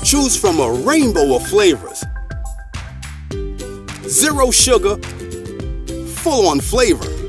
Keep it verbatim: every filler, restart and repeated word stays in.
Choose from a rainbow of flavors. Zero sugar, full on flavor.